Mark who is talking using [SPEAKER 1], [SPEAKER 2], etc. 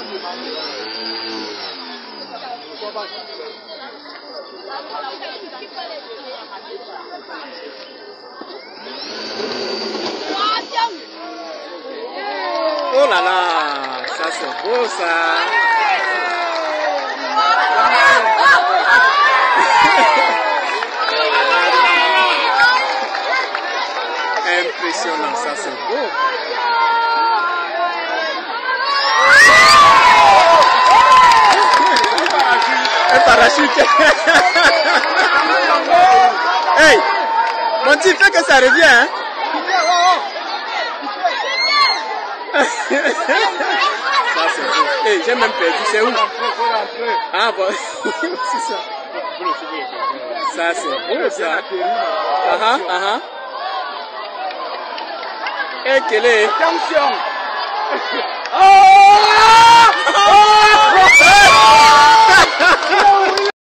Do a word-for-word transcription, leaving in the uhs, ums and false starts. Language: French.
[SPEAKER 1] Oh là là, ça c'est beau ça. Impressionnant, ça c'est beau. Un parachute. Hey, mon petit fait que ça revient, hein? Ça c'est beau. Hey, j'ai même perdu, c'est où? Ah bon, c'est ça. Ça c'est beau ça. Ah ah ah. Et quel est? Attention. Oh!